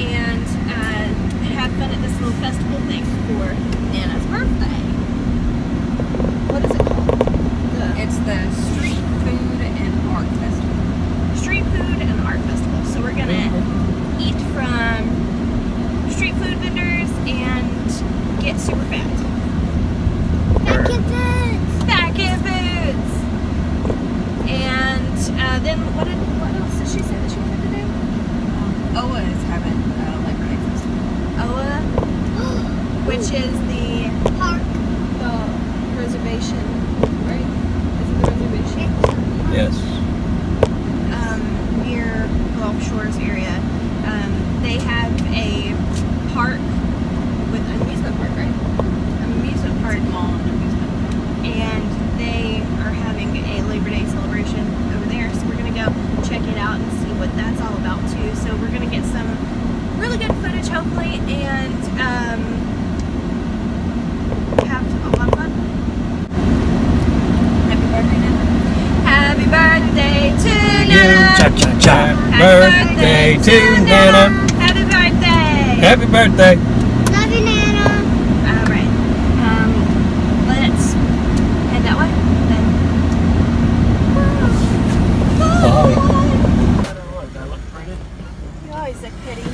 and have fun at this little festival thing for Nana's birthday. What is it called? It's the Street Food and Art Festival. Street Food and Art Festival. So we're gonna eat from street food vendors and get super fat. Fat kid foods! Fat kid foods! And then what else did she say that she wanted to do? OA is having Labor Day Festival. OA, which is the Park. reservation, right? Is it the reservation? Yes. Near Gulf Shores area. They have a park with an amusement park, right? An amusement park. And they are having a Labor Day celebration over there, so we're gonna go check it out and see what that's all about too. So we're gonna get some really good footage hopefully, and have a lot of fun. Happy birthday, Nana. Happy birthday to Nana. Cha cha cha. Birthday to Nana. Happy birthday. Happy birthday. Love you, Nana. Alright. Let's head that way. Then. You always look pretty.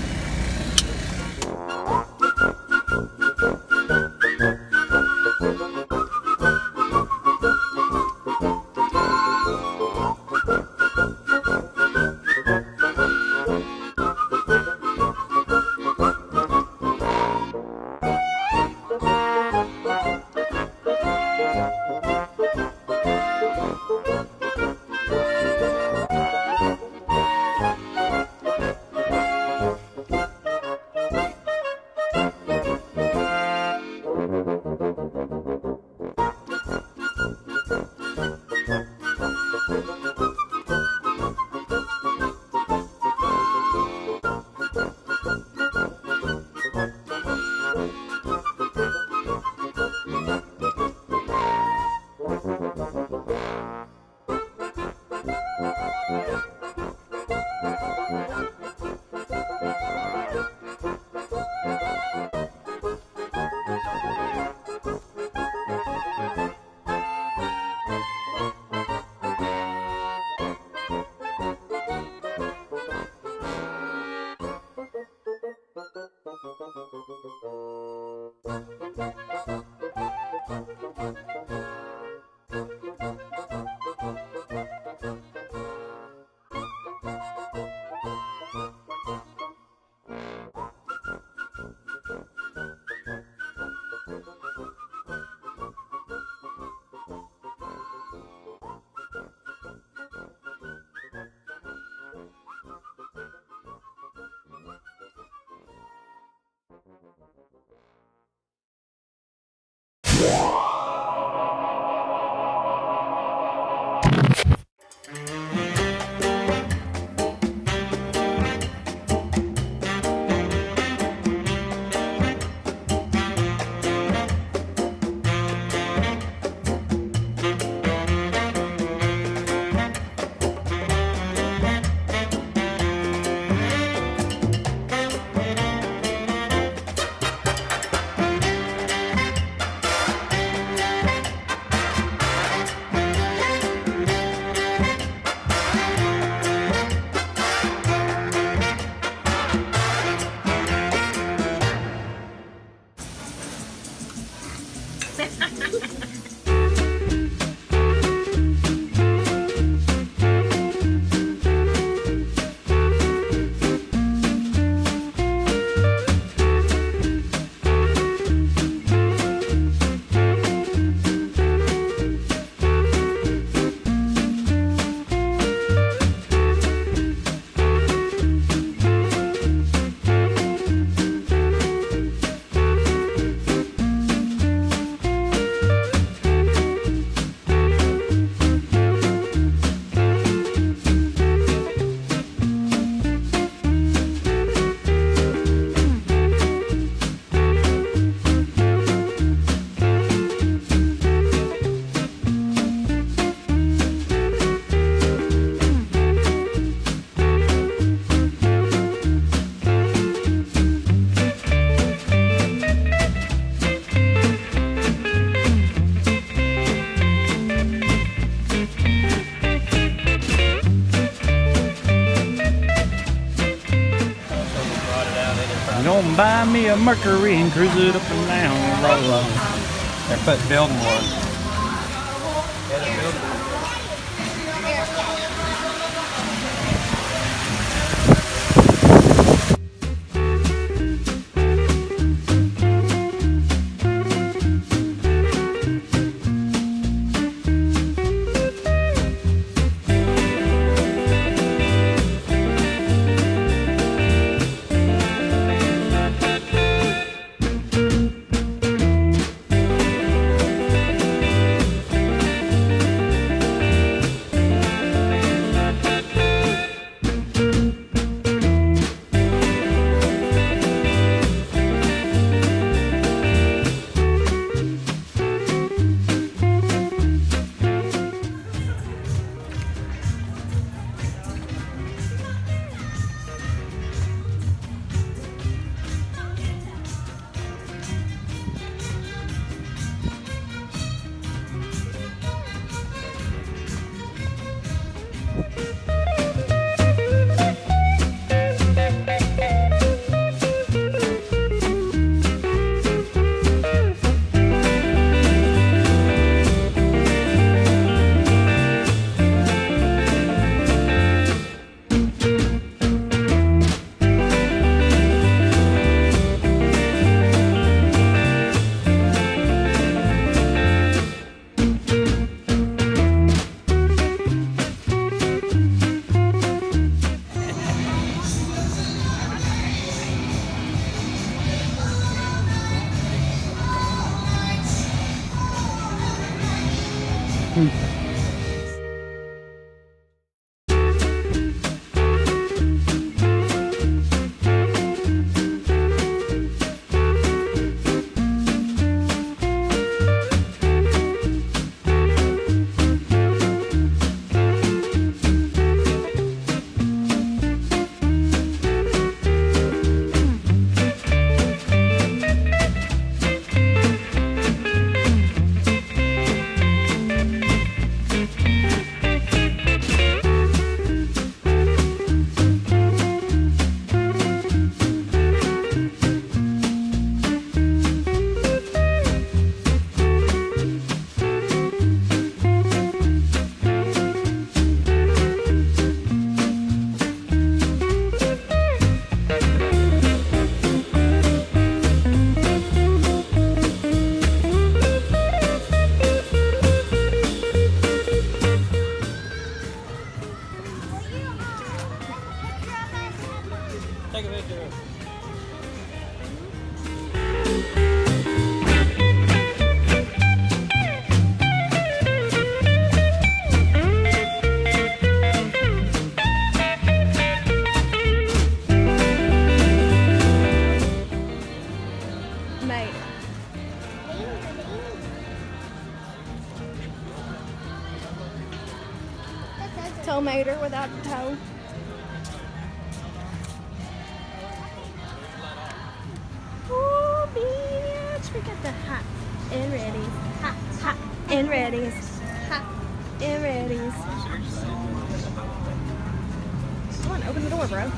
I'm gonna buy me a Mercury and cruise it up and down the road. They're putting building work. Yeah, they're building work. Take a picture. Made it. Toe mater without the toe. Oh, bitch. We got the hot and ready. Hot, hot and ready. Hot and ready. Come on, open the door, bro.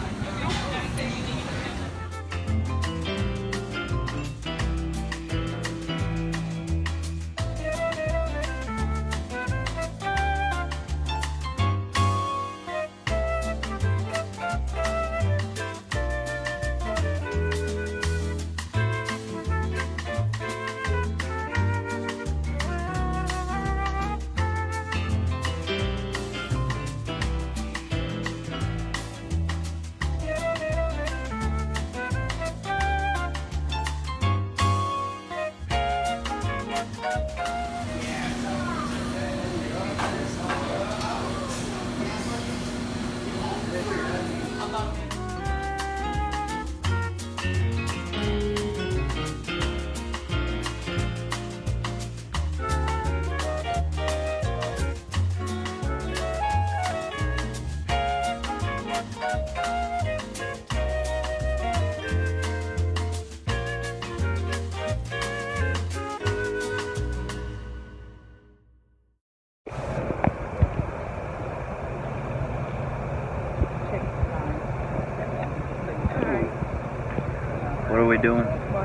What are we doing?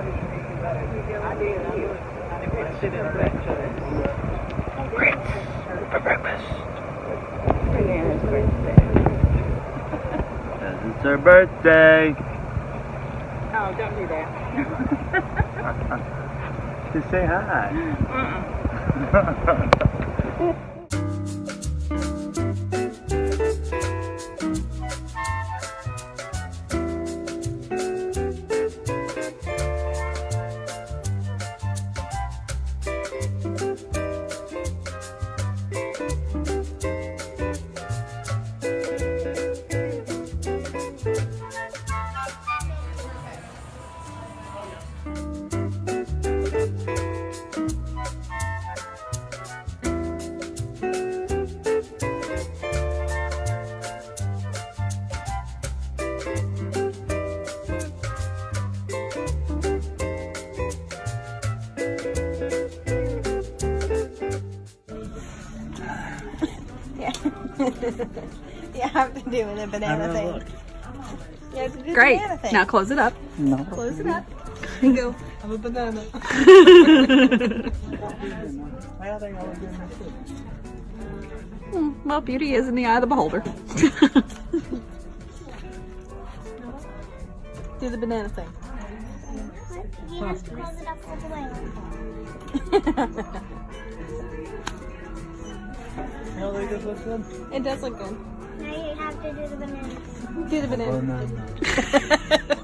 Grits for breakfast. Because it's her birthday. Oh, don't do that. Just say hi. You have to do the banana thing. You have to do Great. the banana thing. Now close it up. No. Close it up and go, I'm a banana. Well, beauty is in the eye of the beholder. Do the banana thing. You have to close it up all the way. It does look good. Now you have to do the banana. Do the banana. Oh, no.